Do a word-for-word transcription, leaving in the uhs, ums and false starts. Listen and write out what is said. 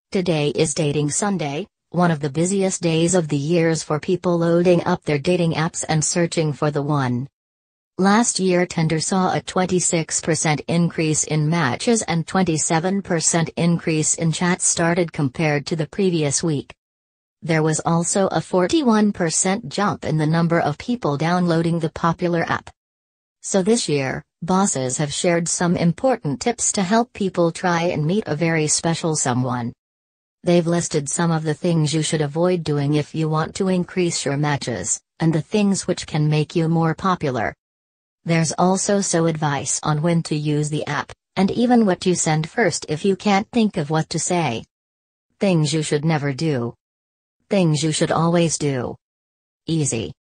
Today is Dating Sunday, one of the busiest days of the years for people loading up their dating apps and searching for the one. Last year Tinder saw a twenty-six percent increase in matches and twenty-seven percent increase in chats started compared to the previous week. There was also a forty-one percent jump in the number of people downloading the popular app. So this year, bosses have shared some important tips to help people try and meet a very special someone. They've listed some of the things you should avoid doing if you want to increase your matches, and the things which can make you more popular. There's also so advice on when to use the app, and even what to send first if you can't think of what to say. Things you should never do. Things you should always do. Easy.